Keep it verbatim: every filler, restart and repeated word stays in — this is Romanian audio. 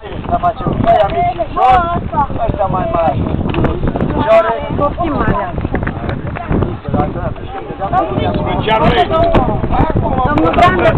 Să facem ăia mici și jos, ăștia mai mari. Picioare. Poftim, Marian. Domnul Domnul Brandă.